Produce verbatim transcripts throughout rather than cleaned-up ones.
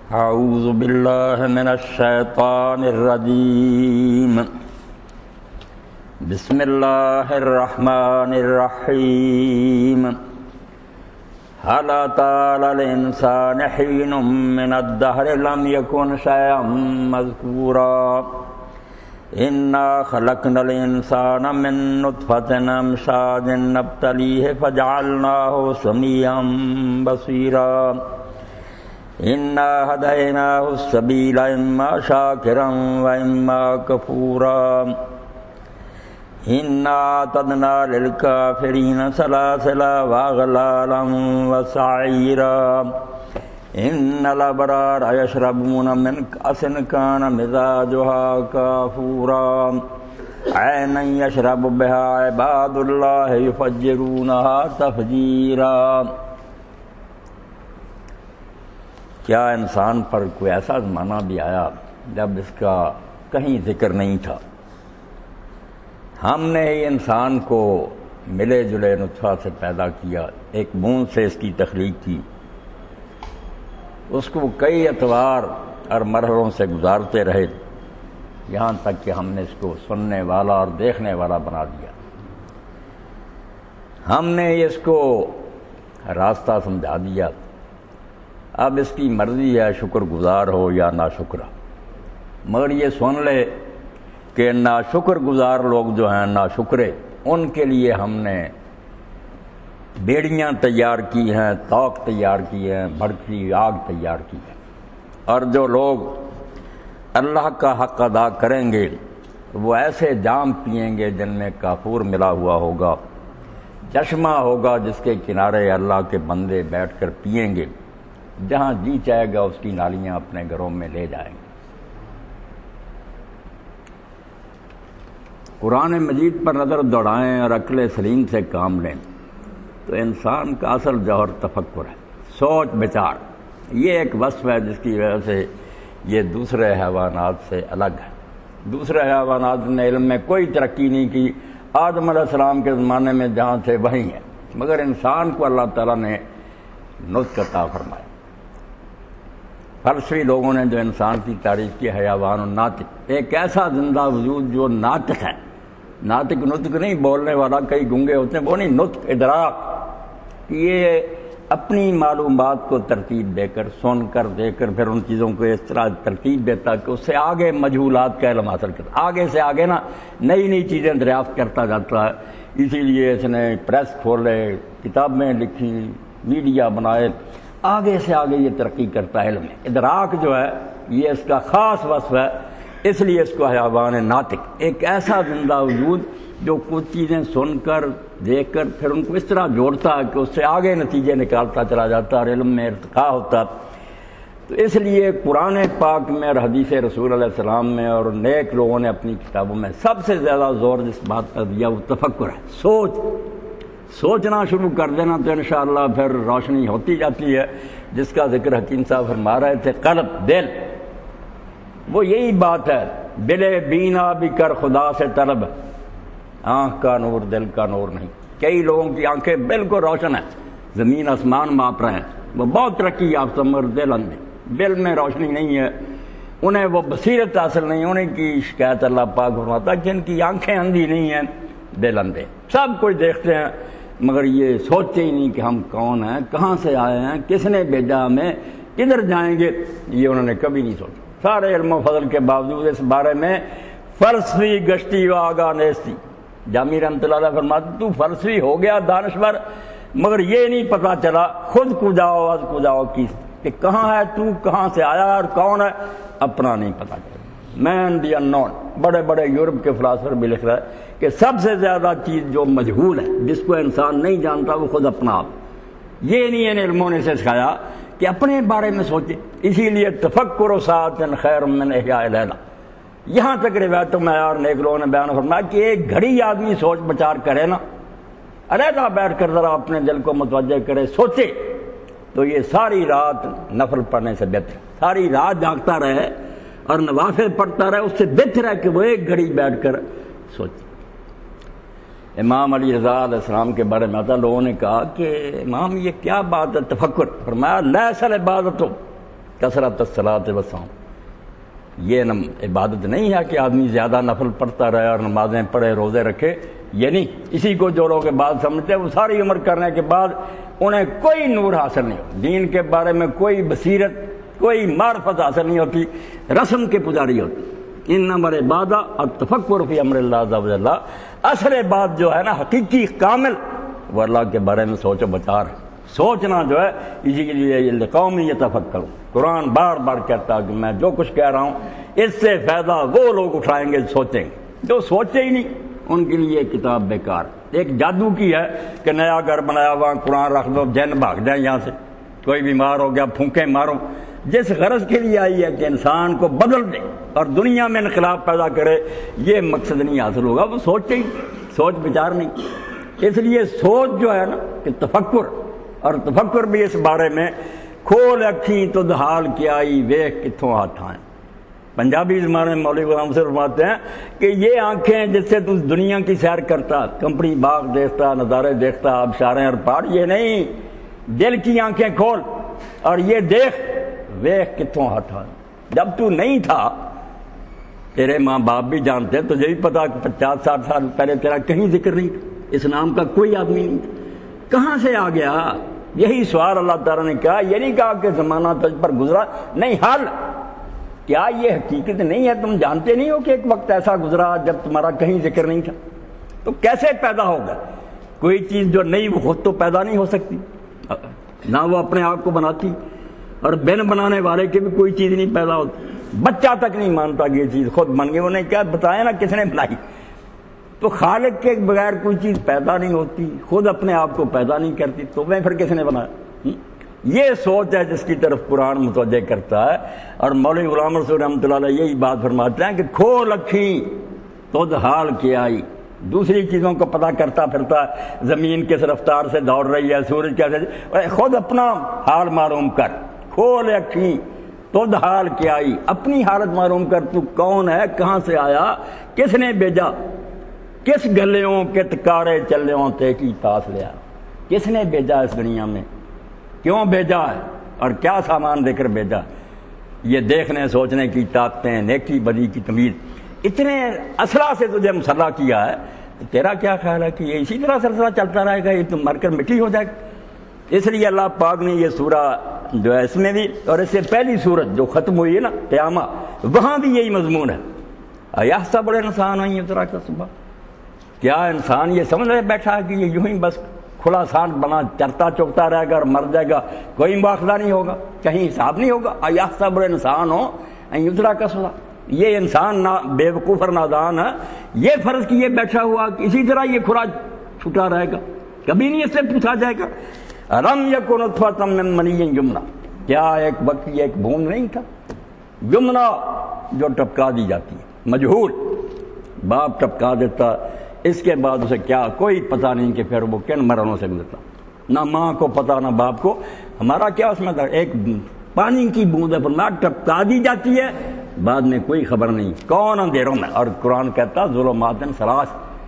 اعوذ باللہ من الشیطان الرجیم بسم اللہ الرحمن الرحیم هل أتى على الإنسان حين من الدهر لم يكن شيئا مذكورا إنا خلقنا الإنسان من نطفة أمشاج نبتليه فجعلناه سميعا بصيرا إنا هديناه السبيل إما شاكرا وإما كفورا إنا أعتدنا للكافرين سلاسلا وأغلالا وسعيرا إن الأبرار يشربون من كأس كان مزاجها كافورا عينا يشرب بها عباد الله يفجرونها تفجيرا۔ کیا انسان پر کوئی ایسا زمانہ بھی آیا جب اس کا کہیں ذکر نہیں تھا؟ ہم نے انسان کو ملے جلے نطفہ سے پیدا کیا، ایک بوند سے اس کی تخلیق کی، اس کو کئی اتوار اور مرحلوں سے گزارتے رہے یہاں تک کہ ہم نے اس کو سننے والا اور دیکھنے والا بنا دیا۔ ہم نے اس کو راستہ سمجھا دیا، اب اس کی مرضی ہے شکر گزار ہو یا ناشکر، مگر یہ سن لے کہ ناشکر گزار لوگ جو ہیں ناشکرے، ان کے لیے ہم نے بیڑیاں تیار کی ہیں، توق تیار کی ہیں، بھڑکتی آگ تیار کی ہے، اور جو لوگ اللہ کا حق ادا کریں گے وہ ایسے جام پئیں گے جن میں کافور ملا ہوا ہوگا، چشمہ ہوگا جس کے کنارے اللہ کے بندے بیٹھ کر پئیں گے، جہاں جی چاہے گا اس کی نالیاں اپنے گھروں میں لے جائیں گے۔ قرآن مجید پر نظر دوڑائیں اور عقل سلیم سے کام لیں تو انسان کا اصل جوہر تفکر ہے، سوچ بچار۔ یہ ایک وصف ہے جس کی وجہ سے یہ دوسرے حیوانات سے الگ ہے۔ دوسرے حیوانات نے علم میں کوئی ترقی نہیں کی، آدم علیہ السلام کے زمانے میں جہاں تھے وہیں ہیں، مگر انسان کو اللہ تعالیٰ نے نطق عطا فرمایا۔ فلسفی لوگوں نے جو انسان کی تعریف کی، حیوان الناطق، ایک ایسا زندہ وجود جو ناطق ہے۔ ناطق نطق نہیں بولنے والا، کئی گنگے ہوتے ہیں، وہ نہیں، نطق ادراک، یہ اپنی معلومات کو ترتیب دے کر، سن کر، دے کر، پھر ان چیزوں کو اس طرح ترتیب دیتا کہ اس سے آگے مجہولات کا علم حاصل کرتا، آگے سے آگے نا نئی نئی چیزیں دریافت کرتا جاتا ہے۔ اسی لیے اس نے پریس کھولے، کتابیں لکھی، میڈیا بنائے، آگے سے آگے یہ ترقی کرتا ہے علم میں۔ ادراک جو ہے یہ اس کا خاص وصف ہے، اس لیے اس کو حیوان ناطق، ایک ایسا زندہ وجود جو کچھ چیزیں سن کر، دیکھ کر، پھر ان کو اس طرح جوڑتا ہے کہ اس سے آگے نتیجے نکالتا چلا جاتا اور علم میں ارتقاء ہوتا۔ تو اس لیے قرآن پاک میں اور حدیث رسول علیہ السلام میں اور نیک لوگوں نے اپنی کتابوں میں سب سے زیادہ زور جس بات پر دیا وہ تفکر ہے، سوچ۔ سوچنا شروع کر دینا تو انشاءاللہ پھر روشنی ہوتی جاتی ہے، جس کا ذکر حکیم صاحب فرما رہے تھے، قلب، دل، وہ یہی بات ہے، دل بینا بھی کر خدا سے طلب، آنکھ کا نور دل کا نور نہیں۔ کئی لوگوں کی آنکھیں بالکل روشن ہیں، زمین آسمان ماپ رہے ہیں، وہ بہت ترقی یافتہ، مگر دل اندھے، دل میں روشنی نہیں ہے، انہیں وہ بصیرت حاصل نہیں، انہیں کی شکایت اللہ پاک فرماتا جن کی آنکھیں اندھی نہیں ہیں، دل اندھے، سب کچھ دیکھتے ہیں مگر یہ سوچتے ہی نہیں کہ ہم کون ہیں، کہاں سے آئے ہیں، کس نے بھیجا ہمیں، کدھر جائیں گے، یہ انہوں نے کبھی نہیں سوچا۔ سارے علم و فضل کے باوجود اس بارے میں فلسفی گشتی و آگاہ نیستی۔ جامی رحمۃ اللہ علیہ فرماتے تو فلسفی ہو گیا، دانشور، مگر یہ نہیں پتا چلا خود کو جاؤ از کو جاؤ کی، کہ کہاں ہے تو، کہاں سے آیا اور کون ہے، اپنا نہیں پتا چلا۔ مین دی ان نون، بڑے بڑے یورپ کے فلاسفر بھی لکھ رہا ہے کہ سب سے زیادہ چیز جو مجہول ہے، جس کو انسان نہیں جانتا، وہ خود اپنا آپ۔ یہ نہیں ان علموں نے سے سکھایا کہ اپنے بارے میں سوچے، اسی لیے تفکر و ساعت خیر من احیاء لیلہ، یہاں تک روایتوں میں اور نیک لوگوں نے بیان فرمایا کہ ایک گھڑی آدمی سوچ بچار کرے نا، علیحدہ بیٹھ کر ذرا اپنے دل کو متوجہ کرے، سوچے، تو یہ ساری رات نفل پڑھنے سے بہتر، ساری رات جاگتا رہے اور نوافل پڑھتا رہے، اس سے بہتر ہے کہ وہ ایک گھڑی بیٹھ کر سوچے۔ امام علی رضا علیہ السلام کے بارے میں آتا، لوگوں نے کہا کہ امام یہ کیا بات ہے تفکر؟ فرمایا لیس العبادت کثرت الصلاۃ والصوم، یہ نم عبادت نہیں ہے کہ آدمی زیادہ نفل پڑھتا رہے اور نمازیں پڑھے روزے رکھے، یہ نہیں۔ اسی کو جو لوگ بات سمجھتے ہیں وہ ساری عمر کرنے کے بعد انہیں کوئی نور حاصل نہیں ہوتا، دین کے بارے میں کوئی بصیرت کوئی معرفت حاصل نہیں ہوتی، رسم کے پجاری ہوتی۔ انما العبادہ التفکر فی امر اللہ عز وجل، اصل بات جو ہے نا حقیقی کامل وہ اللہ کے بارے میں سوچ و بچار ہے، سوچنا جو ہے۔ اسی کے لیے لقوم یتفکرون، قرآن بار بار کہتا ہے کہ میں جو کچھ کہہ رہا ہوں اس سے فائدہ وہ لوگ اٹھائیں گے سوچیں گے، جو سوچے ہی نہیں ان کے لیے کتاب بیکار۔ ایک جادو کی ہے کہ نیا گھر بنایا ہوا قرآن رکھ دو جن بھاگ جائیں یہاں سے، کوئی بیمار ہو گیا پھونکے مارو، جس غرض کے لیے آئی ہے کہ انسان کو بدل دے اور دنیا میں انقلاب پیدا کرے، یہ مقصد نہیں حاصل ہوگا، وہ سوچے ہی سوچ بچار نہیں۔ اس لیے سوچ جو ہے نا کہ تفکر، اور تفکر بھی اس بارے میں کھول اکھیں تو دہال کیا آئی ویخ کتوں ہاتھ آئیں۔ پنجابی زبان میں مولوی غلام سے فرماتے ہیں کہ یہ آنکھیں جس سے تو دنیا کی سیر کرتا، کمپنی باغ دیکھتا، نظارے دیکھتا، آبشاریں اور پہاڑ، یہ نہیں، دل کی آنکھیں کھول اور یہ دیکھ ویخ کتوں ہاتھ آئیں۔ جب تو نہیں تھا تیرے ماں باپ بھی جانتے، تجھے بھی پتا کہ پچاس ساٹھ سال پہلے تیرا کہیں ذکر نہیں تھا، اس نام کا کوئی آدمی نہیں تھا، کہاں سے آ گیا؟ یہی سوال اللہ تعالیٰ نے کہا، یہ نہیں کہا کہ زمانہ تجھ پر گزرا، نہیں، حل کیا یہ حقیقت نہیں ہے؟ تم جانتے نہیں ہو کہ ایک وقت ایسا گزرا جب تمہارا کہیں ذکر نہیں تھا؟ تو کیسے پیدا ہوگا کوئی چیز جو نہیں؟ وہ خود تو پیدا نہیں ہو سکتی، نہ وہ اپنے آپ کو بناتی، اور بن بنانے والے کی بھی کوئی چیز نہیں پیدا ہوتی۔ بچہ تک نہیں مانتا کہ یہ چیز خود بن گئی، انہیں کیا بتایا نا کس نے بنائی؟ تو خالق کے بغیر کوئی چیز پیدا نہیں ہوتی، خود اپنے آپ کو پیدا نہیں کرتی، تو میں پھر کس نے بنایا؟ یہ سوچ ہے جس کی طرف قرآن متوجہ کرتا ہے، اور مولوی غلام رسول رحمۃ اللہ علیہ یہی بات فرماتے ہیں کہ کھول اکھیں تو حال کیا آئی، دوسری چیزوں کو پتہ کرتا پھرتا ہے، زمین کس رفتار سے دوڑ رہی ہے، سورج کیسے، خود اپنا حال معلوم کر، کھول اکھیں تو حال کیا آئی، اپنی حالت معلوم کر، تو کون ہے، کہاں سے آیا، کس نے بھیجا، کس گلیوں کے تکارے چلیوں تے کی پاس لیا، کس نے بھیجا اس دنیا میں، کیوں بھیجا ہے، اور کیا سامان دے کر بھیجا۔ یہ دیکھنے سوچنے کی طاقتیں، نیکی بدی کی تمیز، اتنے اسرا سے تجھے مسلح کیا ہے، تیرا کیا خیال ہے کہ یہ اسی طرح سلسلہ چلتا رہے گا، یہ تم مر کر مٹی ہو جائے گا؟ اس لیے اللہ پاک نے یہ سورہ جو ہے اس میں بھی، اور اس سے پہلی سورت جو ختم ہوئی ہے نا قیامہ، وہاں بھی یہی مضمون ہے، ایحسب الانسان ان یترک سدی، کیا انسان یہ سمجھ رہے بیٹھا ہے کہ یہ یوں ہی بس کھلا سانٹ بنا چرتا چوکتا رہے گا اور مر جائے گا، کوئی مواخذہ نہیں ہوگا، کہیں حساب نہیں ہوگا؟ ایحسب الانسان ان یترک سدی، یہ انسان نا بے وقوف اور نادان ہے، یہ فرض کیے بیٹھا ہوا کہ اسی طرح یہ کھلا چھٹا رہے گا، کبھی نہیں اس سے پوچھا جائے گا۔ الم یکن نطفۃ من منی یمنی، کیا ایک وقت یہ ایک بوند نہیں تھا، یمنا جو ٹپکا دی جاتی ہے، مجہول، باپ ٹپکا دیتا، اس کے بعد اسے کیا کوئی پتہ نہیں کہ پھر وہ کن مرحلوں سے گزرتا، نہ ماں کو پتہ نہ باپ کو، ہمارا کیا اس میں تھا، ایک پانی کی بوند ہے فرمایا ٹپکا دی جاتی ہے، بعد میں کوئی خبر نہیں، کون اندھیروں میں، اور قرآن کہتا ظلمات ثلاث،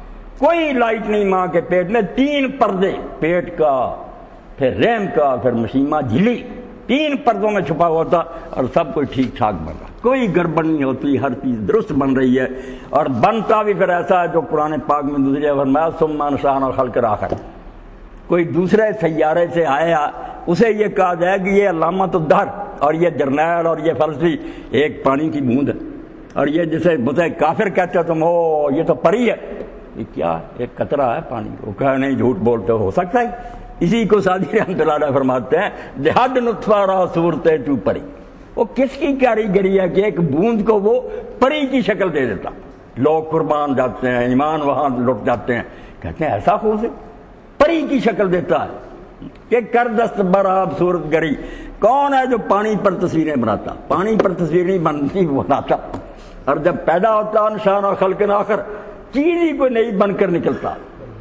کوئی لائٹ نہیں ماں کے پیٹ میں، تین پردے، پیٹ کا، پھر رحم کا، پھر مشیمہ جھلی، تین پردوں میں چھپا ہوا تھا، اور سب کوئی ٹھیک ٹھاک بن رہا، کوئی گڑبڑ نہیں ہوتی، ہر چیز درست بن رہی ہے، اور بنتا بھی پھر ایسا ہے جو قرآن پاک میں دوسری جگہ فرمایا ثم انشأنا خلقا آخر، کوئی دوسرے سیارے سے آیا، اسے یہ کہا جائے کہ یہ علامۃ الدہر اور یہ جرنیل اور یہ فلسفی ایک پانی کی بوند ہے، اور یہ جسے بتے کافر کہتے ہو تم، ہو یہ تو پری ہے، یہ کیا ایک قطرہ ہے پانی، وہ کہا نہیں جھوٹ بولتے ہو سکتا ہے۔ اسی کو سعدی رحمۃ اللہ علیہ فرماتے ہیں جہاد نطفہ را صورتِ تو پری، وہ کس کی کاریگری ہے کہ ایک بوند کو وہ پری کی شکل دے دیتا، لوگ قربان جاتے ہیں، ایمان وہاں لٹ جاتے ہیں، کہتے ہیں ایسا خوب سے پری کی شکل دیتا ہے کہ کر دست برآب صورت گری، کون ہے جو پانی پر تصویریں بناتا، پانی پر تصویر نہیں بنتی بناتا، اور جب پیدا ہوتا انشأنا خلقا آخر، چیز ہی کوئی نہیں بن کر نکلتا،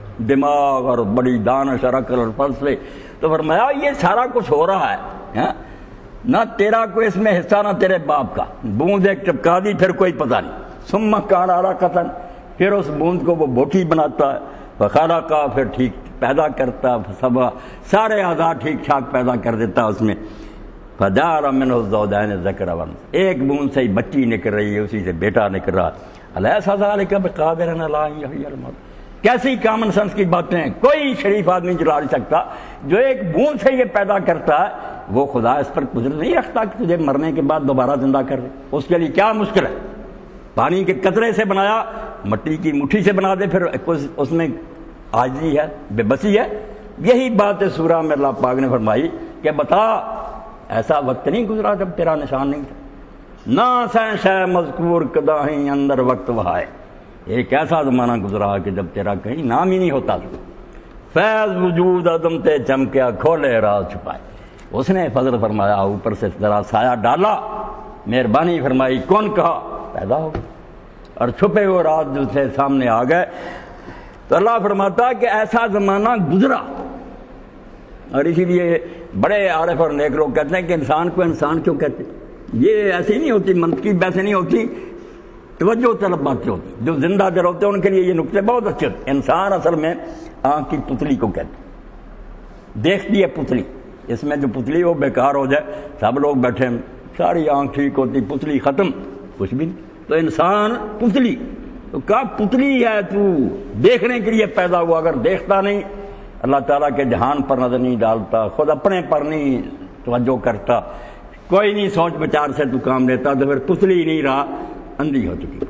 دماغ اور بڑی دانش اور عقل اور فلسفے، تو فرمایا یہ سارا کچھ ہو رہا ہے، نہ تیرا کوئی اس میں حصہ نہ تیرے باپ کا، بوند ایک چپکا دی پھر کوئی پتہ نہیں، ثم کان علاقۃ، پھر اس بوند کو وہ بوٹی بناتا ہے، فخلق، پھر ٹھیک پیدا کرتا، سب سارے اعضاء ٹھیک ٹھاک پیدا کر دیتا اس میں، فجعل منه الزوجين الذكر والانثى، ایک بوند سے ہی بچی نکل رہی ہے، اسی سے بیٹا نکل رہا ہے۔ الیس ذلک بقادر علی ان یحیی الموتى، کیسی کامن سنس کی باتیں ہیں، کوئی شریف آدمی چلا نہیں سکتا۔ جو ایک بوند سے یہ پیدا کرتا ہے وہ خدا اس پر قدرت نہیں رکھتا کہ تجھے مرنے کے بعد دوبارہ زندہ کر دے؟ اس کے لیے کیا مشکل ہے؟ پانی کے قطرے سے بنایا، مٹی کی مٹھی سے بنا دے، پھر اس میں عاجزی ہے، بے بسی ہے۔ یہی بات سورہ میں اللہ پاک نے فرمائی کہ بتا ایسا وقت نہیں گزرا جب تیرا نشان نہیں تھا، نہ سین شے مذکور کداہیں اندر وقت وہائے، ایک ایسا زمانہ گزرا کہ جب تیرا کہیں نام ہی نہیں ہوتا تھا۔ فیض وجود عدم تے چمکیا کھولے راز چھپائے، اس نے فضل فرمایا، اوپر سے ذرا سایہ ڈالا، مہربانی فرمائی، کون کہا پیدا ہو گیا، اور چھپے ہوئے راز جو سے سامنے آ گئے۔ تو اللہ فرماتا ہے کہ ایسا زمانہ گزرا، اور اسی لیے بڑے عارف اور نیک لوگ کہتے ہیں کہ انسان کو انسان کیوں کہتے ہیں؟ یہ ایسی نہیں ہوتی، منطقی ویسے نہیں ہوتی، توجہ طلب باتیں ہوتی۔ جو زندہ دل ہوتے ہیں ان کے لیے یہ نقطے بہت اچھے ہوتے ہیں۔ انسان اصل میں آنکھ کی پتلی کو کہتے ہیں، دیکھتی ہے پتلی، اس میں جو پتلی وہ بیکار ہو جائے، سب لوگ بیٹھے ہیں، ساری آنکھ ٹھیک ہوتی، پتلی ختم، کچھ بھی نہیں۔ تو انسان پتلی، تو کہا پتلی ہے تو، دیکھنے کے لیے پیدا ہوا، اگر دیکھتا نہیں، اللہ تعالیٰ کے جہان پر نظر نہیں ڈالتا، خود اپنے پر نہیں توجہ کرتا، کوئی نہیں سوچ بچار سے تو کام لیتا، تو پھر پتلی ہی نہیں رہا، اندھی ہو چکی۔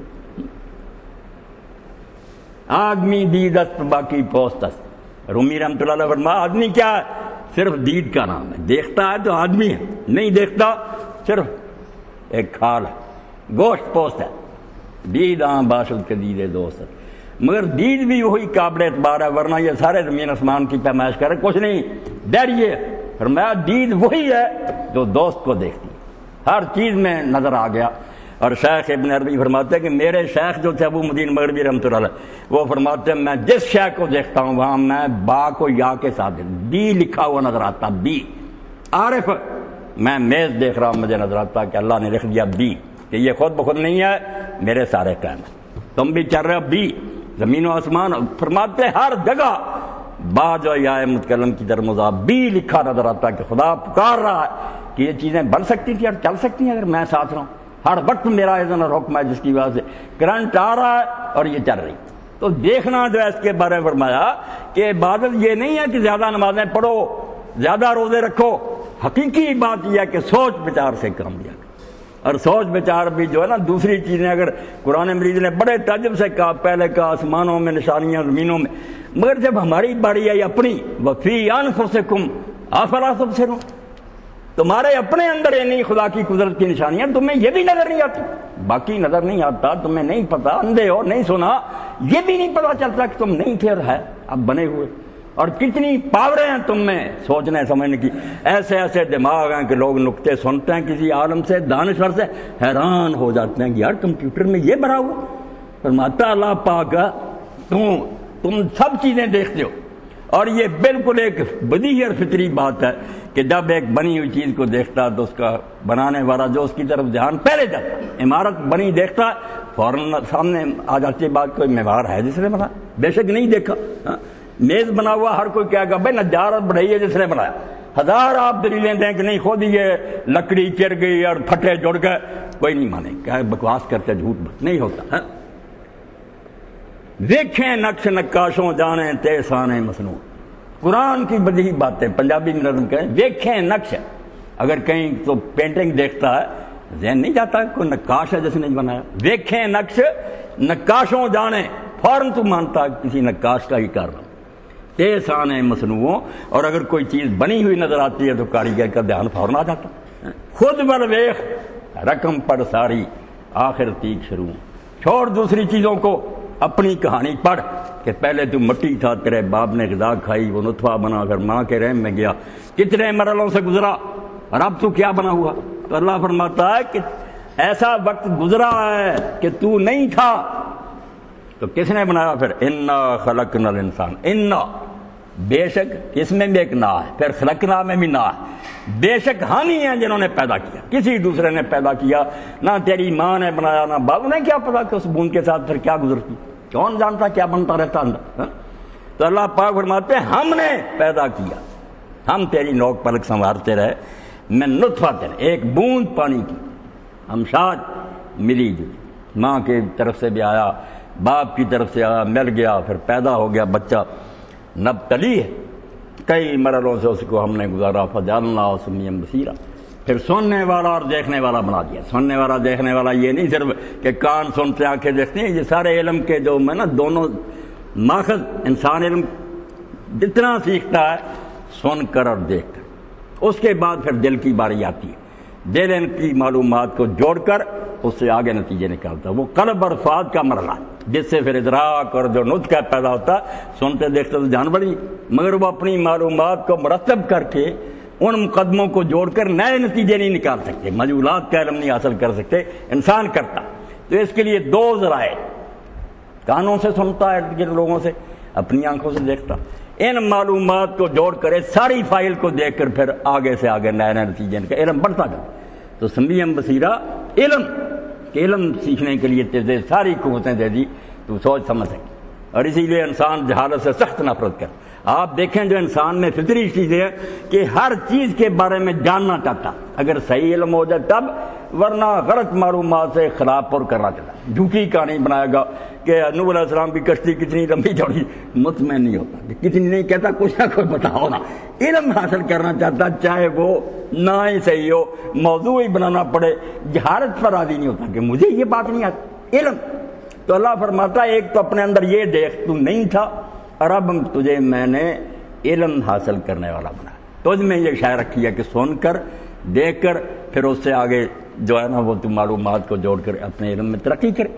آدمی دید است باقی پوست است، رومی رحمۃ اللہ علیہ فرمایا آدمی کیا ہے؟ صرف دید کا نام ہے، دیکھتا ہے تو آدمی ہے، نہیں دیکھتا صرف ایک کھال ہے، گوشت پوست ہے۔ دید آن باشد کے دید دوست ہے، مگر دید بھی وہی قابل اعتبار ہے، ورنہ یہ سارے زمین آسمان کی پیمائش کرے کچھ نہیں، ڈریے۔ فرمایا دید وہی ہے جو دوست کو دیکھتی، ہر چیز میں نظر آ گیا۔ اور شیخ ابن عربی فرماتے ہیں کہ میرے شیخ جو تھے ابو مدین مغربی رحمۃ اللہ علیہ، وہ فرماتے ہیں میں جس شے کو دیکھتا ہوں وہاں میں با کو یا کے ساتھ بی لکھا ہوا نظر آتا، بی عارف، میں میز دیکھ رہا ہوں، مجھے نظر آتا کہ اللہ نے لکھ دیا بی، کہ یہ خود بخود نہیں ہے، میرے سارے قائم ہیں، تم بھی چل رہے ہو بی، زمین و آسمان۔ فرماتے ہر جگہ با جو یا متکلم کی طرف مضاف بی لکھا نظر آتا کہ خدا پکار رہا ہے کہ یہ چیزیں بن سکتی تھی اور چل سکتی ہیں اگر میں ساتھ رہا ہوں، ہر وقت میرا اذن اور حکم ہے جس کی وجہ سے کرنٹ آ رہا ہے اور یہ چل رہی۔ تو دیکھنا جو ہے اس کے بارے میں فرمایا کہ عبادت یہ نہیں ہے کہ زیادہ نمازیں پڑھو، زیادہ روزے رکھو، حقیقی بات یہ ہے کہ سوچ بچار سے کام لیا، اور سوچ بچار بھی جو ہے نا دوسری چیزیں، اگر قرآن مجید نے بڑے تعجب سے کہا، پہلے کہا آسمانوں میں نشانیاں، زمینوں میں، مگر جب ہماری باری آئی اپنی، وفی انفسکم افلا تبصرون، تمہارے اپنے اندر یہ نہیں خدا کی قدرت کی نشانیاں، تمہیں یہ بھی نظر نہیں آتی، باقی نظر نہیں آتا، تمہیں نہیں پتا، اندھے ہو، نہیں سنا، یہ بھی نہیں پتا چلتا کہ تم نہیں تھے اور ہے اب بنے ہوئے، اور کتنی پاوریں ہیں تم میں سوچنے سمجھنے کی، ایسے ایسے دماغ ہیں کہ لوگ نکتے سنتے ہیں کسی عالم سے، دانشور سے، حیران ہو جاتے ہیں کہ یار کمپیوٹر میں یہ بھرا ہوا۔ فرماتا اللہ پاک تم تم سب چیزیں دیکھتے ہو، اور یہ بالکل ایک بدیہی اور فطری بات ہے کہ جب ایک بنی ہوئی چیز کو دیکھتا تو اس کا بنانے والا جو اس کی طرف دھیان پہلے جاتا، عمارت بنی دیکھتا فوراً سامنے آ جاتی بات، کوئی معمار ہے جس نے بنا، بے شک نہیں دیکھا، میز بنا ہوا ہر کوئی کہے گا بھائی نجار بڑھائی ہے جس نے بنایا، ہزار آپ دلیلیں دیں کہ نہیں خود ہی یہ لکڑی چر گئی اور پھٹے جڑ گئے، کوئی نہیں مانے، کیا بکواس کرتے، جھوٹ بات نہیں ہوتا۔ دیکھیں نقش نقاشوں جانے تیسانے مصنوع، قرآن کی بدیہی باتیں پنجابی میں نظم کریں، دیکھیں نقش، اگر کہیں تو پینٹنگ دیکھتا ہے ذہن نہیں جاتا کوئی نقاش ہے جس نے بنایا، دیکھیں نقش نقاشوں جانے، فوراً تو مانتا کسی نقاش کا ہی کر رہا ہوں، تیسانے مصنوعوں، اور اگر کوئی چیز بنی ہوئی نظر آتی ہے تو کاریگر کا دھیان فوراً آ جاتا، خود بر ویخ رقم پڑھ ساری آخر تیک شروع، چھوڑ دوسری چیزوں کو، اپنی کہانی پڑھ کہ پہلے تو مٹی تھا، تیرے باپ نے غذا کھائی، وہ نطفہ بنا کر ماں کے رحم میں گیا، کتنے مرحلوں سے گزرا، اور اب تو کیا بنا ہوا۔ تو اللہ فرماتا ہے کہ ایسا وقت گزرا ہے کہ تو نہیں تھا، تو کس نے بنایا پھر؟ انا خلقنا الانسان، انا بے شک، اس میں بھی ایک نا ہے، پھر خلقنا میں بھی نا ہے، بے شک ہم ہی ہیں جنہوں نے پیدا کیا، کسی دوسرے نے پیدا کیا، نہ تیری ماں نے بنایا نہ باپ نے، کیا پتا کہ اس بوند کے ساتھ پھر کیا گزرتی، کون جانتا کیا بنتا رہتا اندر۔ تو اللہ پاک فرماتے ہیں ہم نے پیدا کیا، ہم تیری نوک پلک سنوارتے رہے، میں نطفہ ایک بوند پانی کی ہمشاد ملی جلی، ماں کی طرف سے بھی آیا، باپ کی طرف سے آیا، مل گیا، پھر پیدا ہو گیا بچہ نبتلی ہے، کئی مرحلوں سے اس کو ہم نے گزارا، فجعلنا سمیعا بصیرا، پھر سننے والا اور دیکھنے والا بنا دیا۔ سننے والا دیکھنے والا یہ نہیں صرف کہ کان سنتے آنکھیں دیکھتے ہیں، یہ سارے علم کے جو میں نا دونوں ماخذ، انسان علم جتنا سیکھتا ہے سن کر اور دیکھ کر، اس کے بعد پھر دل کی باری آتی ہے، دل ان کی معلومات کو جوڑ کر اس سے آگے نتیجے نکالتا ہے، وہ قلب اور فؤاد کا مرحلہ جس سے پھر ادراک اور جو نطق پیدا ہوتا ہے۔ سنتے دیکھتے تو جانور ہی، مگر وہ اپنی معلومات کو مرتب کر کے ان مقدموں کو جوڑ کر نئے نتیجے نہیں نکال سکتے، مجہولات کا علم نہیں حاصل کر سکتے، انسان کرتا۔ تو اس کے لیے دو ذرائع، کانوں سے سنتا ہے ارد گرد لوگوں سے، اپنی آنکھوں سے دیکھتا، ان معلومات کو جوڑ کر ساری فائل کو دیکھ کر پھر آگے سے آگے نئے نئے نتیجے کا علم بڑھتا جاتا۔ تو سمیع بصیرا علم کہ علم سیکھنے کے لیے تجھے ساری قوتیں دے دی، تو سوچ سمجھ سکے، اور اسی لیے انسان جہالت سے سخت نفرت کر۔ آپ دیکھیں جو انسان میں فطری چیزیں ہیں کہ ہر چیز کے بارے میں جاننا چاہتا، اگر صحیح علم ہو جائے تب، ورنہ غلط معلومات سے خلاف پر کرنا چاہتا، جھوٹی کہانی بنائے گا کہ نوح علیہ السلام کی کشتی کتنی لمبی چوڑی، مطمئن نہیں ہوتا کہ کتنی نہیں کہتا، کچھ نہ کوئی بتاؤ نا، علم حاصل کرنا چاہتا، چاہے وہ نہ ہی صحیح ہو، موضوع ہی بنانا پڑے، جہالت پر راضی نہیں ہوتا کہ مجھے یہ بات نہیں آتی، علم۔ تو اللہ فرماتا ہے ایک تو اپنے اندر یہ دیکھ تو نہیں تھا، اور اب تجھے میں نے علم حاصل کرنے والا بنا، تجھ میں یہ شے رکھی ہے کہ سن کر دیکھ کر پھر اس سے آگے جو ہے نا وہ تو معلومات کو جوڑ کر اپنے علم میں ترقی کرے۔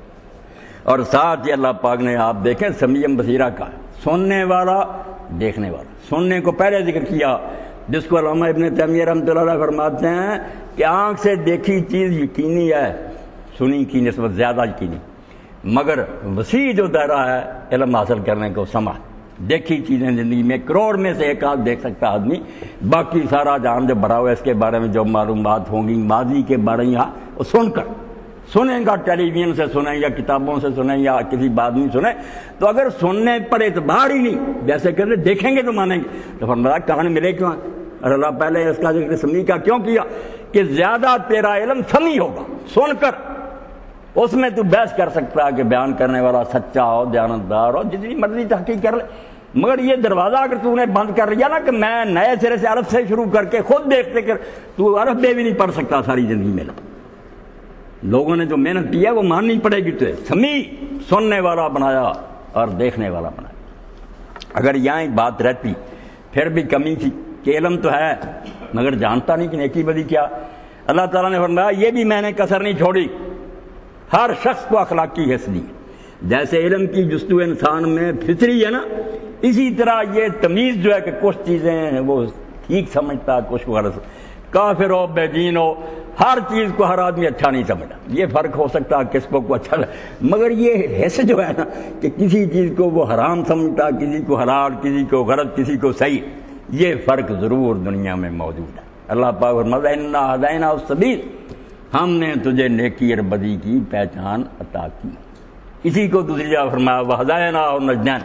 اور ساتھ ہی اللہ پاک نے آپ دیکھیں سمیع بصیرا کا، سننے والا دیکھنے والا، سننے کو پہلے ذکر کیا، جس کو علامہ ابن تیمیہ رحمۃ اللہ علیہ فرماتے ہیں کہ آنکھ سے دیکھی چیز یقینی ہے، سنی کی نسبت زیادہ یقینی، مگر وسیع جو دائرہ ہے علم حاصل کرنے کو سمجھ، دیکھی چیزیں زندگی میں کروڑ میں سے ایک آدھ دیکھ سکتا آدمی، باقی سارا جہان جو بھرا ہوا ہے اس کے بارے میں جو معلومات ہوں گی ماضی کے بارے میں وہ سن کر سنیں گا، ٹیلی ویژن سے سنیں یا کتابوں سے سنیں یا کسی بات نہیں سنیں، تو اگر سننے پر اعتبار ہی نہیں، جیسے کہ دیکھیں گے تو مانیں گے، تو فرمایا کہاں ملے کیوں؟ اور اللہ پہلے اس کا ذکر سمیع کا کیوں کیا کہ زیادہ تیرا علم سمیع ہوگا، سن کر اس میں تو بحث کر سکتا ہے کہ بیان کرنے والا سچا ہو، دیانتدار ہو، جتنی مرضی تحقیق کر لے، مگر یہ دروازہ اگر تو نے بند کر لیا نا کہ میں نئے سرے سے عرب سے شروع کر کے خود دیکھتے کر، تو عرب میں بھی نہیں پڑھ سکتا ساری زندگی میں۔ لوگوں نے جو محنت کی ہے وہ ماننی پڑے گی تجھے، سمیع سننے والا بنایا اور دیکھنے والا بنایا۔ اگر یہاں بات رہتی پھر بھی کمی تھی کہ علم تو ہے مگر جانتا نہیں کہ نیکی بدی کیا، اللہ تعالیٰ نے فرمایا یہ بھی میں نے کسر نہیں چھوڑی، ہر شخص کو اخلاقی حص دی، جیسے علم کی جستجو انسان میں فطری ہے نا، اسی طرح یہ تمیز جو ہے کہ کچھ چیزیں ہیں وہ ٹھیک سمجھتا، کچھ غلط، کافر ہو بے دین ہو، ہر چیز کو ہر آدمی اچھا نہیں سمجھتا، یہ فرق ہو سکتا ہے کس کو اچھا لگے، مگر یہ حص جو ہے نا کہ کسی چیز کو وہ حرام سمجھتا، کسی کو حلال، کسی کو غلط، کسی کو صحیح، یہ فرق ضرور دنیا میں موجود ہے۔ اللہ پاک فرماتا ہے انا ہدینا السبیل، ہم نے تجھے نیکی اور بدی کی پہچان عطا کی۔ اسی کو دوسری جگہ فرمایا وہدیناہ النجدین،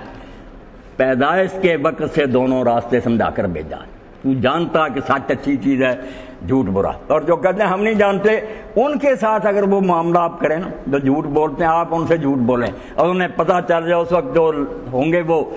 پیدائش کے وقت سے دونوں راستے سمجھا کر بھیجا، تو جانتا کہ سچ اچھی چیز ہے، جھوٹ برا، اور جو کہتے ہیں ہم نہیں جانتے ان کے ساتھ اگر وہ معاملہ آپ کریں نا، جو جھوٹ بولتے ہیں آپ ان سے جھوٹ بولیں اور انہیں پتہ چل جائے اس وقت جو ہوں گے وہ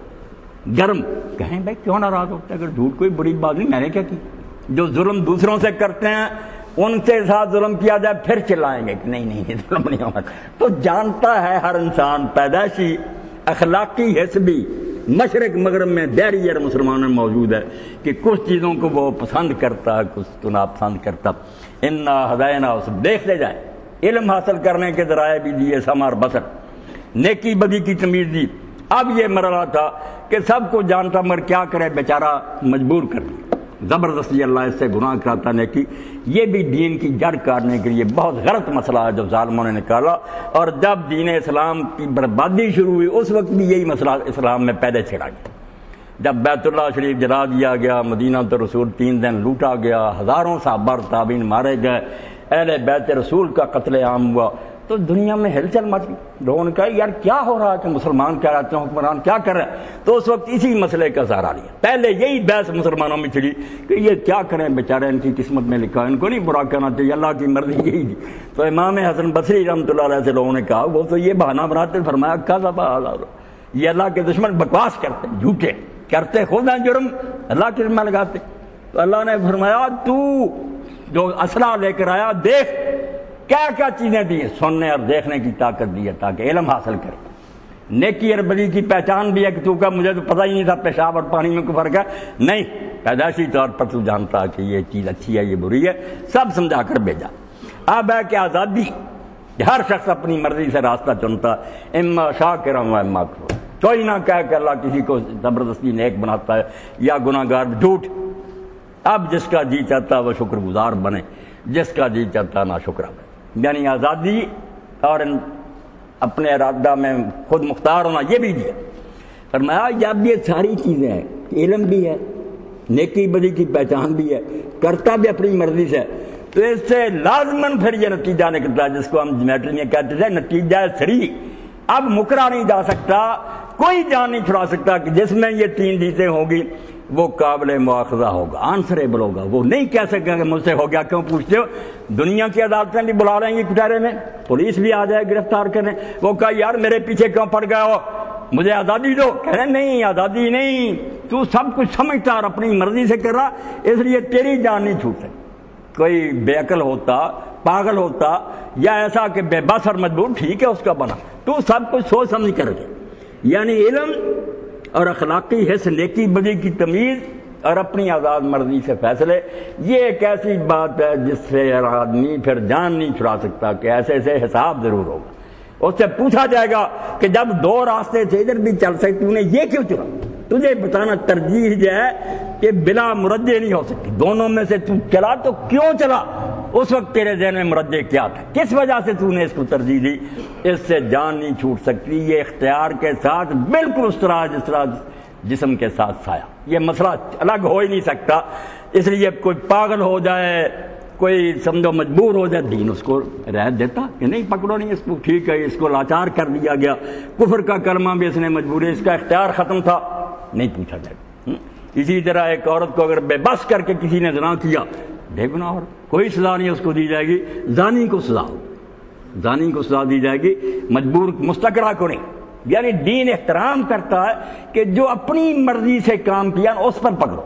گرم، کہیں بھائی کیوں ناراض ہوتے ہیں، اگر جھوٹ کوئی بری بات نہیں، میں نے کیا کی۔ جو ظلم دوسروں سے کرتے ہیں ان کے ساتھ ظلم کیا جائے پھر چلائیں گے کہ نہیں نہیں یہ ظلم نہیں ہوگا۔ تو جانتا ہے ہر انسان، پیدائشی اخلاقی حص بھی مشرق مغرب میں دہریہ مسلمانوں میں موجود ہے کہ کچھ چیزوں کو وہ پسند کرتا ہے، کچھ کو ناپسند کرتا۔ انا ہدینا، اس دیکھ لے جائیں، علم حاصل کرنے کے ذرائع بھی دیے، سمع اور بصر، نیکی بدی کی تمیز دی۔ اب یہ مرحلہ تھا کہ سب کو جانتا مگر کیا کرے بیچارہ، مجبور کر دیا، زبردستی اللہ اس سے گناہ کراتا نیکی۔ یہ بھی دین کی جڑ کاٹنے کے لیے بہت غلط مسئلہ ہے جو ظالموں نے نکالا، اور جب دین اسلام کی بربادی شروع ہوئی اس وقت بھی یہی مسئلہ اسلام میں پیدا چھڑا گیا۔ جب بیت اللہ شریف جلا دیا گیا، مدینہ تو رسول تین دن لوٹا گیا، ہزاروں صحابہ اور تابعین مارے گئے، اہل بیت رسول کا قتل عام ہوا، تو دنیا میں ہلچل مچ گئی. لوگوں نے کہا یار کیا ہو رہا ہے کہ مسلمان کیا رہتے ہیں, حکمران کیا کر رہے ہیں. تو اس وقت اسی مسئلے کا سہارا لیا. پہلے یہی بحث مسلمانوں میں چلی کہ یہ کیا کریں بیچارے, ان کی قسمت میں لکھا ہے, ان کو نہیں برا کہنا چاہیے, اللہ کی مرضی یہی تھی. تو امام حسن بصری رحمۃ اللہ علیہ سے لوگوں نے کہا وہ تو یہ بہانہ بناتے, فرمایا کذب, یہ اللہ کے دشمن بکواس کرتے, جھوٹے کرتے, خود ہیں جرم, اللہ کے ذمہ لگاتے. تو اللہ نے فرمایا تو جو اسلحہ لے کر آیا دیکھ کیا کیا چیزیں دی ہیں, سننے اور دیکھنے کی طاقت دی ہے تاکہ علم حاصل کرے. نیکی اور بدی کی پہچان بھی ہے کہ تو کا مجھے تو پتہ ہی نہیں تھا پیشاب اور پانی میں کوئی فرق ہے, نہیں پیدائشی طور پر تو جانتا کہ یہ چیز اچھی ہے یہ بری ہے, سب سمجھا کر بھیجا. اب ہے کہ آزادی, ہر شخص اپنی مرضی سے راستہ چنتا, اما شاکرا و اما کفورا. کوئی نہ کہے کہ اللہ کسی کو زبردستی نیک بناتا ہے یا گناہ گار, جھوٹ. اب جس کا جی چاہتا وہ شکر گزار بنے, جس کا جی چاہتا نہ شکرا بنے. یعنی آزادی اور اپنے ارادہ میں خود مختار ہونا یہ بھی دیا. فرمایا جب یہ ساری چیزیں ہیں, علم بھی ہے, نیکی بدی کی پہچان بھی ہے, کرتا بھی اپنی مرضی سے, تو اس سے لازماً پھر یہ نتیجہ نکلتا ہے جس کو ہم جیومیٹری میں کہتے تھے نتیجہ سری. اب مکرا نہیں جا سکتا, کوئی جان نہیں چھڑا سکتا کہ جس میں یہ تین چیزیں ہوگی وہ قابل مواخذہ ہوگا, آنسریبل ہوگا. وہ نہیں کہہ سکیں کہ مجھ سے ہو گیا, کیوں پوچھتے ہو. دنیا کی عدالتیں بھی بلا رہیں گی کٹہرے میں, پولیس بھی آ جائے گرفتار کرنے. وہ کہا یار میرے پیچھے کیوں پڑ گئے ہو, مجھے آزادی دو. کہہ رہے نہیں آزادی نہیں, تو سب کچھ سمجھتا اور اپنی مرضی سے کر رہا, اس لیے تیری جان نہیں چھوٹ سکتی. کوئی بے عقل ہوتا, پاگل ہوتا, یا ایسا کہ بے بس اور مجبور, ٹھیک ہے اس کا بنا, تو سب کچھ سوچ سمجھ کر کے. یعنی علم اور اخلاقی حس, نیکی بدی کی تمیز اور اپنی آزاد مرضی سے فیصلے, یہ ایک ایسی بات ہے جس سے آدمی پھر جان نہیں چھڑا سکتا کہ ایسے ایسے حساب ضرور ہوگا. اس سے پوچھا جائے گا کہ جب دو راستے تھے ادھر بھی چل سکتے, تو نے یہ کیوں چلا. تجھے بتانا ترجیح یہ ہے کہ بلا مرجع نہیں ہو سکتی, دونوں میں سے تو چلا تو کیوں چلا, اس وقت تیرے ذہن میں مرجع کیا تھا, کس وجہ سے تو نے اس کو ترجیح دی. اس سے جان نہیں چھوٹ سکتی. یہ اختیار کے ساتھ بالکل اس طرح جس طرح جسم کے ساتھ سایہ, یہ مسئلہ الگ ہو ہی نہیں سکتا. اس لیے کوئی پاگل ہو جائے, کوئی سمجھو مجبور ہو جائے, دین اس کو رعایت دیتا کہ نہیں پکڑو نہیں اس کو, ٹھیک ہے اس کو لاچار کر دیا گیا, کفر کا کلمہ بھی اس نے مجبوری, اس کا اختیار ختم تھا, نہیں پوچھا جائے. اسی طرح ایک عورت کو اگر بے بس کر کے کسی نے زنا کیا, بے گناہ اور کوئی سزا نہیں اس کو دی جائے گی. زانی کو سزا ہو, زانی کو سزا دی جائے گی, مجبور مستقرہ کو نہیں. یعنی دین احترام کرتا ہے کہ جو اپنی مرضی سے کام کیا اس پر پکڑو.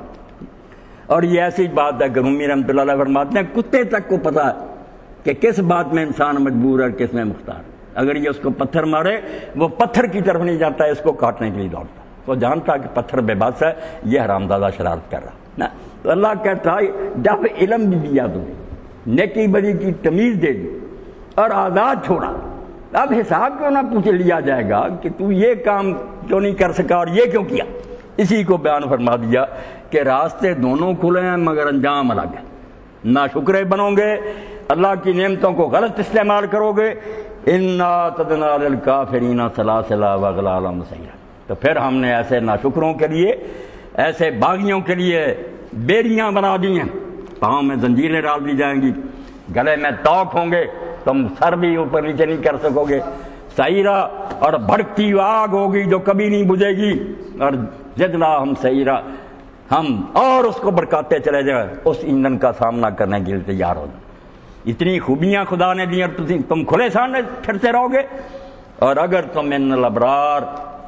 اور یہ ایسی بات ہے کہ رومی رحمۃ اللہ علیہ فرماتے ہیں کتے تک کو پتا ہے کہ کس بات میں انسان مجبور ہے اور کس میں مختار. اگر یہ اس کو پتھر مارے, وہ پتھر کی طرف نہیں جاتا, اس کو کاٹنے کے لیے دوڑتا. وہ جانتا کہ پتھر بے بس ہے, یہ حرامزادہ شرارت کر رہا نا. تو اللہ کہتا ہے جب علم بھی دیا تمہیں, نیکی بدی کی تمیز دے دی اور آزاد چھوڑا, اب حساب کیوں نہ پوچھ لیا جائے گا کہ تو یہ کام کیوں نہیں کر سکا اور یہ کیوں کیا. اسی کو بیان فرما دیا کہ راستے دونوں کھلے ہیں مگر انجام الگ ہے. نہ شکرے بنو گے, اللہ کی نعمتوں کو غلط استعمال کرو گے, انا تدنا للکافرین سلاسلا واغلالا مسیرا. تو پھر ہم نے ایسے ناشکروں کے لیے, ایسے باغیوں کے لیے بیڑیاں بنا دی ہیں, پاؤں میں زنجیریں ڈال دی جائیں گی, گلے میں توق ہوں گے, تم سر بھی اوپر نیچے نہیں کر سکو گے. سعیرہ اور بھڑکتی آگ ہوگی جو کبھی نہیں بجھے گی, اور زدنا ہم سعیرہ, ہم اور اس کو بھڑکاتے چلے جائیں, اس ایندھن کا سامنا کرنے کے لیے تیار ہو جائیں. اتنی خوبیاں خدا نے دی اور تم کھلے سامنے پھرتے رہو گے. اور اگر تم ان الابرار,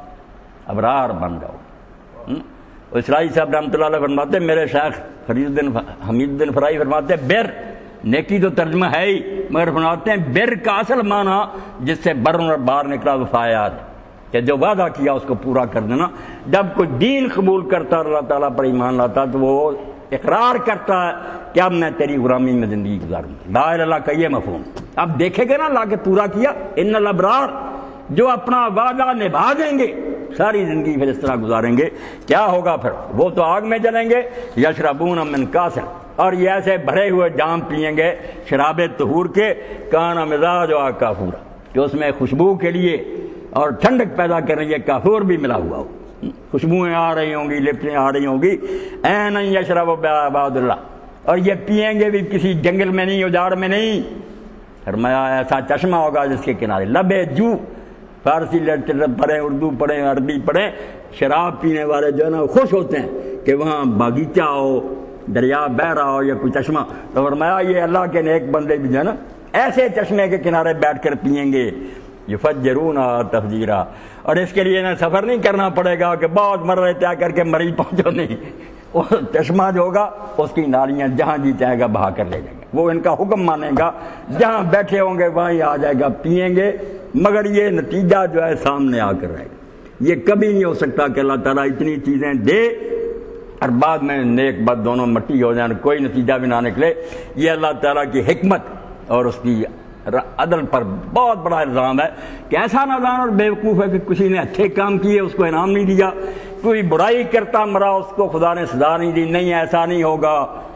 ابرار بن جاؤ. اسرائی صاحب رحمۃ اللہ علیہ فرماتے ہیں, میرے شیخ فرید الدین حمید الدین فرائی فرماتے ہیں بر, نیکی تو ترجمہ ہے ہی, مگر فرماتے ہیں بر کا اصل معنی جس سے برن اور بار نکلا وفایات, کہ جو وعدہ کیا اس کو پورا کر دینا. جب کوئی دین قبول کرتا اللہ تعالیٰ پر ایمان لاتا تو وہ اقرار کرتا ہے کہ اب میں تیری غلامی میں زندگی گزاروں. لا الہ الا اللہ کا یہ مفہوم اب دیکھے گا نا, لا کے پورا کیا. ان الابرار, جو اپنا وعدہ نبھا دیں گے ساری زندگی پھر اس طرح گزاریں گے. کیا ہوگا پھر, وہ تو آگ میں جلیں گے. یشربون من کاسر, اور یہ ایسے بھرے ہوئے جام پئیں گے شراب طہور کے, کانا مزاج و کافورا, جو اس میں خوشبو کے لیے اور ٹھنڈک پیدا کر رہی ہے کافور بھی ملا ہوا ہو. خوشبوئیں آ رہی ہوں گی, لپٹیں آ رہی ہوں گی. این یشرب بعباد اللہ, اور یہ پئیں گے بھی کسی جنگل میں نہیں, اجاڑ میں نہیں, فرمایا ایسا چشمہ ہوگا جس کے کنارے لبے جو، فارسی لٹریچر پڑھیں، اردو پڑھیں، عربی پڑھیں، شراب پینے والے جو ہے نا خوش ہوتے ہیں کہ وہاں باغیچہ ہو، دریا بہہ رہا ہو یا کوئی چشمہ. تو فرمایا یہ اللہ کے نیک بندے بھی جو ہے نا ایسے چشمے کے کنارے بیٹھ کر پئیں گے. یفجرون تفجیرا. اور اس کے لیے نا سفر نہیں کرنا پڑے گا کہ بہت مرے طے کر کے مری پہنچو، نہیں. وہ چشمہ جو ہوگا اس کی نالیاں جہاں جی چاہے گا بہا کر لے جائیں گے. وہ ان کا حکم مانے گا، جہاں بیٹھے ہوں گے وہیں آ جائے گا، پئیں گے. مگر یہ نتیجہ جو ہے سامنے آ کر رہے گا. یہ کبھی نہیں ہو سکتا کہ اللہ تعالیٰ اتنی چیزیں دے اور بعد میں نیک بد دونوں مٹی ہو جائیں، کوئی نتیجہ بھی نہ نکلے. یہ اللہ تعالیٰ کی حکمت اور اس کی عدل پر بہت بڑا الزام ہے کہ ایسا نادان اور بیوقوف ہے کہ کسی نے اچھے کام کیے اس کو انعام نہیں دیا، کوئی برائی کرتا مرا اس کو خدا نے سزا نہیں دی. نہیں، ایسا نہیں ہوگا.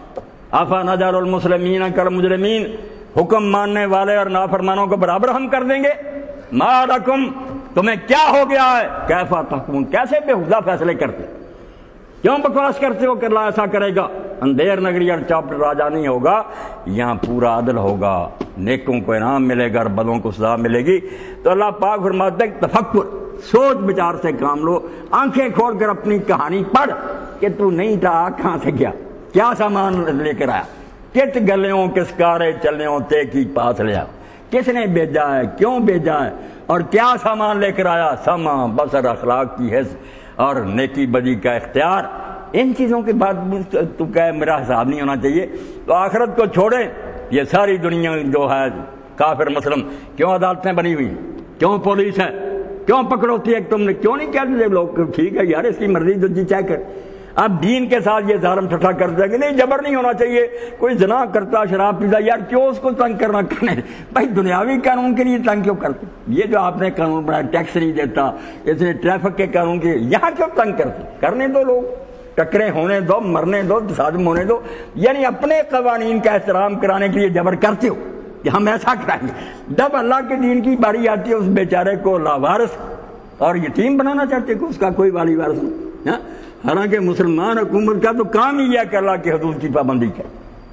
آفا نجعل المسلمین کالمجرمین. حکم ماننے والے اور نافرمانوں کو برابر ہم کر دیں گے. ما لکم، تمہیں کیا ہو گیا ہے؟ کیف تحکمون، کیسے بےہودہ فیصلے کرتے، کیوں بکواس کرتے ہو کہ اللہ ایسا کرے گا؟ اندھیر نگری اور چاپٹر راجا نہیں ہوگا، یہاں پورا عدل ہوگا، نیکوں کو انعام ملے گا اور بدوں کو سزا ملے گی. تو اللہ پاک فرماتے ہیں تفکر، سوچ بچار سے کام لو. آنکھیں کھول کر اپنی کہانی پڑھ کہ تو نہیں تھا، کہاں سے گیا، کیا سامان لے کر آیا، کت گلیوں کس کارے چلنے تے کی پاس لیا، کس نے بھیجا ہے، کیوں بھیجا ہے، اور کیا سامان لے کر آیا. سمع بصر اخلاق کی حس اور نیکی بدی کا اختیار. ان چیزوں کے بعد تو کہ میرا حساب نہیں ہونا چاہیے. تو آخرت کو چھوڑیں. یہ ساری دنیا جو ہے کافر مسلم، کیوں عدالتیں بنی ہوئی، کیوں پولیس ہے، کیوں پکڑوتی ہے؟ تم نے کیوں نہیں کہتے لوگ ٹھیک ہے یار اس کی مرضی جو جی چاہے کر. اب دین کے ساتھ یہ ظالم ٹھٹھا کر دیں گے، نہیں جبر نہیں ہونا چاہیے. کوئی زنا کرتا، شراب پیتا، یار کیوں اس کو تنگ کرنا کرنے؟ بھائی دنیاوی قانون کے لیے تنگ کیوں کرتے؟ یہ جو آپ نے قانون بنایا ٹیکس نہیں دیتا، اس نے ٹریفک کے قانون کے، یہاں کیوں تنگ کرتے؟ کرنے دو، لوگ ٹکرے ہونے دو، مرنے دو، تصادم ہونے دو. یعنی اپنے قوانین کا احترام کرانے کے لیے جبر کرتے ہو کہ ہم ایسا کرائیں گے. جب اللہ کے دین کی باری آتی ہے اس بیچارے کو لاوارث اور یتیم بنانا چاہتے کہ اس کا کوئی والی وارث نہیں. حالانکہ مسلمان حکومت کا تو کام ہی ہے کہ اللہ کی حدود کی پابندی کرے.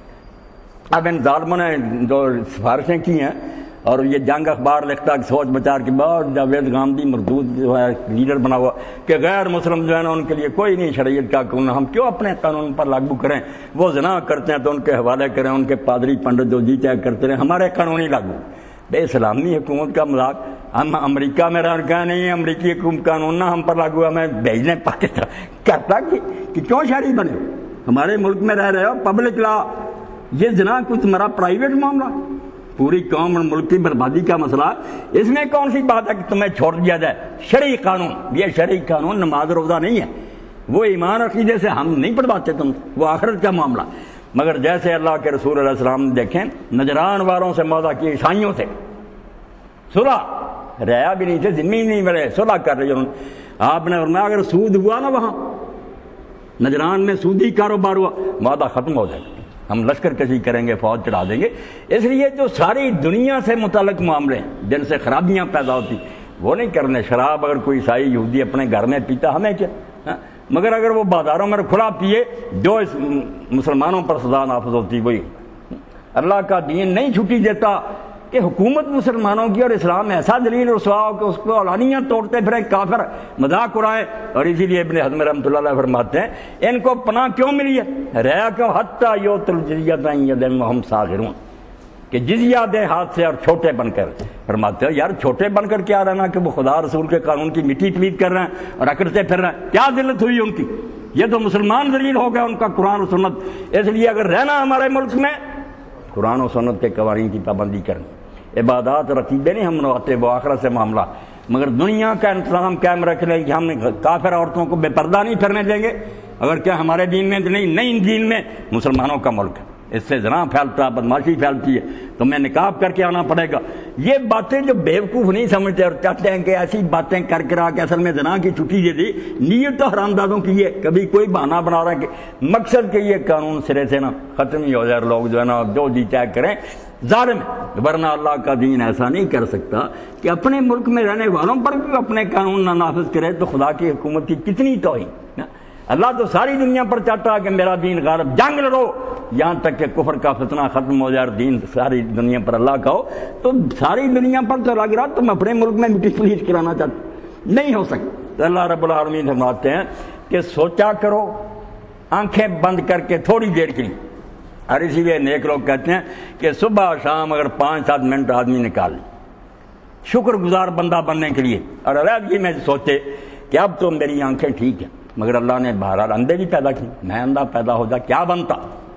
اب ان ظالموں نے جو سفارشیں کی ہیں اور یہ جنگ اخبار لکھتا کہ سوچ بچار کے بعد جاوید گاندھی مردود جو ہے لیڈر بنا ہوا کہ غیر مسلم جو ہے نا ان کے لیے کوئی نہیں شریعت کا قانون، ہم کیوں اپنے قانون پر لاگو کریں؟ وہ زنا کرتے ہیں تو ان کے حوالے کریں، ان کے پادری پنڈت جو جی چاہے کرتے رہیں، ہمارے قانون ہی لاگو. بے اسلامی حکومت کا مذاق. ہم امریکہ میں رہ کر نہیں، امریکی حکومت قانون نہ ہم پر لاگو، ہمیں بھیجنے پاکستان کرتا کہ کیوں شہری بنے؟ ہمارے ملک میں رہ رہے ہو، پبلک لا. یہ زنا کچھ تمہارا پرائیویٹ معاملہ، پوری قوم اور ملک کی بربادی کا مسئلہ. اس میں کون سی بات ہے کہ تمہیں چھوڑ دیا جائے؟ شرعی قانون. یہ شرعی قانون نماز روزہ نہیں ہے، وہ ایمان عقیدے سے ہم نہیں پڑھواتے تم، وہ آخرت کا معاملہ. مگر جیسے اللہ کے رسول علیہ السلام نے دیکھیں نجران والوں سے موضع کی، عیسائیوں سے صلح ریا بھی نہیں تھے، زمین نہیں ملے، صلح کر رہی انہوں. آپ نے فرمایا اگر سود ہوا نا وہاں نجران میں سودی کاروبار ہوا، وعدہ ختم ہو جائے گا، ہم لشکر کشی کریں گے، فوج چڑھا دیں گے. اس لیے جو ساری دنیا سے متعلق معاملے جن سے خرابیاں پیدا ہوتی وہ نہیں کرنے. شراب اگر کوئی عیسائی یہودی اپنے گھر میں پیتا ہمیں کیا، مگر اگر وہ بازاروں میں کھلا پیے جو اس مسلمانوں پر سزا نافذ ہوتی وہی. اللہ کا دین نہیں چھٹی دیتا کہ حکومت مسلمانوں کی اور اسلام ایسا دلیل رسوا ہو کہ اس کو علانیہ توڑتے پھریں، کافر مذاق اڑائیں. اور اسی لیے ابن حزم رحمۃ اللہ علیہ فرماتے ہیں ان کو پناہ کیوں ملی ہے؟ ریا کیوں؟ حتی یؤت الجزیۃ عن ید وہم صاغرون، کہ جزیہ دے ہاتھ سے اور چھوٹے بن کر. فرماتے ہیں یار چھوٹے بن کر کیا رہنا کہ وہ خدا رسول کے قانون کی مٹی پلیت کر رہے ہیں اور اکڑتے پھر رہے ہیں. کیا ذلت ہوئی ان کی؟ یہ تو مسلمان ذلیل ہو گیا، ان کا قرآن و سنت. اس لیے اگر رہنا ہمارے ملک میں قرآن و سنت کے قوانین کی پابندی کرنی. عبادات رقیبے نہیں ہم منواتے، وہ آخرت سے معاملہ. مگر دنیا کا انتظام قائم رکھنے کہ ہم کافر عورتوں کو بے پردہ نہیں پھرنے دیں گے. اگر کیا ہمارے دین میں نہیں، نہیں دین میں مسلمانوں کا ملک ہے، اس سے زنا پھیلتا، بدماشی پھیلتی ہے، تو میں نقاب کر کے آنا پڑے گا. یہ باتیں جو بیوقوف نہیں سمجھتے اور چاہتے ہیں کہ ایسی باتیں کر کرا کے اصل میں زنا کی چھٹی دے دی. نیت تو حرام دادوں کی ہے، کبھی کوئی بہانہ بنا رہا ہے کہ مقصد کہ یہ قانون سرے سے نا ختم ہی ہو جائے، لوگ جو ہے نا جو جی چاہے کریں. ظالم ہے، ورنہ اللہ کا دین ایسا نہیں کر سکتا کہ اپنے ملک میں رہنے والوں پر بھی اپنے قانون نہ نافذ کرے. تو خدا کی حکومت کی کتنی توہین. اللہ تو ساری دنیا پر چاہتا ہے کہ میرا دین غالب، جنگ لڑو یہاں تک کہ کفر کا فتنہ ختم ہو جائے اور دین ساری دنیا پر اللہ کا ہو۔ تو ساری دنیا پر تو لگ رہا تم اپنے ملک میں مٹی پلیز کرانا چاہتے، نہیں ہو سکتا۔ تو اللہ رب العالمین فرماتے ہیں کہ سوچا کرو آنکھیں بند کر کے تھوڑی دیر کے لیے، اور اسی لیے نیک لوگ کہتے ہیں کہ صبح شام اگر پانچ سات منٹ آدمی نکال لے شکر گزار بندہ بننے کے لیے، اور علیحدگی میں سوچے کہ اب تو میری آنکھیں ٹھیک ہیں مگر اللہ نے بہرحال اندھے بھی پیدا کی، میں اندھا پیدا ہو جا کیا بنتا،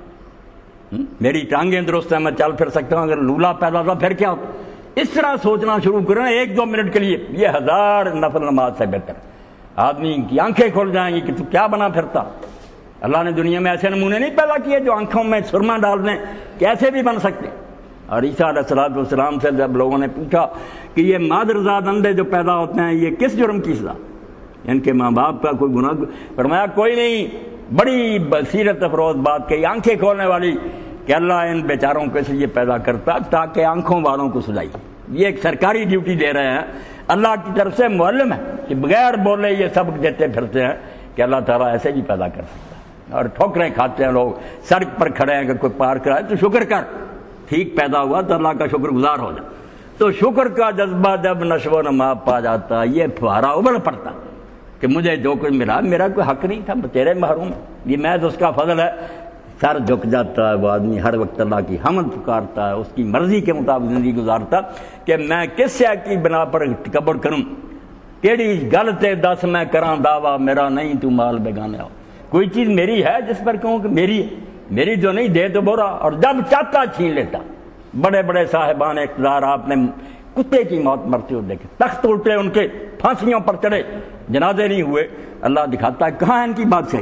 میری ٹانگیں درست ہیں میں چل پھر سکتا ہوں، اگر لولا پیدا تھا پھر کیا ہوتا۔ اس طرح سوچنا شروع کریں ایک دو منٹ کے لیے، یہ ہزار نفل نماز سے بہتر۔ آدمی کی آنکھیں کھل جائیں گی کہ تو کیا بنا پھرتا۔ اللہ نے دنیا میں ایسے نمونے نہیں پیدا کیے جو آنکھوں میں سرما ڈال دیں کہ ایسے بھی بن سکتے۔ اور عیسیٰ علیہ الصلوۃ والسلام سے جب لوگوں نے پوچھا کہ یہ مادرزاد اندھے جو پیدا ہوتے ہیں یہ کس جرم کی سزا، ان کے ماں باپ کا کوئی گناہ؟ فرمایا کوئی نہیں، بڑی بصیرت افروز بات کہی آنکھیں کھولنے والی کہ اللہ ان بیچاروں کو اس لیے پیدا کرتا تاکہ آنکھوں والوں کو سجائی۔ یہ ایک سرکاری ڈیوٹی دے رہے ہیں، اللہ کی طرف سے معلم ہے کہ بغیر بولے یہ سبق دیتے پھرتے ہیں کہ اللہ تعالیٰ ایسے بھی پیدا کر سکتا ہے۔ اور ٹھوکریں کھاتے ہیں لوگ، سڑک پر کھڑے ہیں کہ کوئی پار کرائے تو شکر کر، ٹھیک پیدا ہوا تو اللہ کا شکر گزار ہو جائے۔ تو شکر کا جذبہ جب نشو و نما پا جاتا یہ پھوارا ابل پڑتا کہ مجھے جو کچھ ملا میرا کوئی حق نہیں تھا، تیرے محروم، یہ محض اس کا فضل ہے۔ سر جھک جاتا ہے وہ آدمی، ہر وقت اللہ کی حمد پکارتا ہے، اس کی مرضی کے مطابق زندگی گزارتا کہ میں کس شے کی بنا پر تکبر کروں، کیڑی گل تے دس میں کراں دعویٰ میرا نہیں تو مال بیگانے ہو۔ کوئی چیز میری ہے جس پر کہوں کہ میری ہے، میری جو نہیں دے تو برا، اور جب چاہتا چھین لیتا۔ بڑے بڑے صاحبان اقتدار آپ نے کتے کی موت مرتے ہوئے دیکھے، تخت الٹے ان کے، پھانسیوں پر چڑھے، جنازے نہیں ہوئے۔ اللہ دکھاتا ہے کہاں ہے ان کی بادشاہی،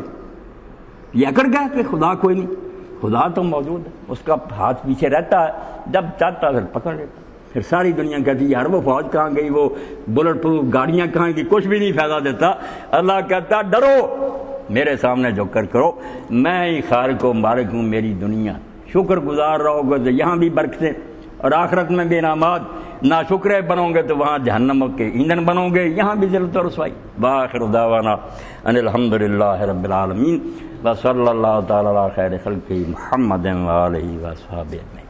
یہ اکڑ گیا کہ خدا کوئی نہیں، خدا تو موجود ہے، اس کا ہاتھ پیچھے رہتا ہے، جب چاہتا پھر پکڑ لیتا۔ پھر ساری دنیا کہتی یار وہ فوج کہاں گئی، وہ بلٹ پروف گاڑیاں کہاں گئی، کچھ بھی نہیں فائدہ دیتا۔ اللہ کہتا ڈرو، میرے سامنے جو کر کرو، میں ہی خالق و مالک ہوں میری دنیا۔ شکر گزار رہو گے تو یہاں بھی برکتیں اور آخرت میں بھی انعامات، نا شکرے بنو گے تو وہاں جہنم کے ایندھن بنو گے، یہاں بھی ذلت و رسوائی۔ وآخر دعوانا ان الحمد للہ رب العالمین وصلی اللہ تعالی علی خیر خلقہ محمد وآلہ وصحبہ۔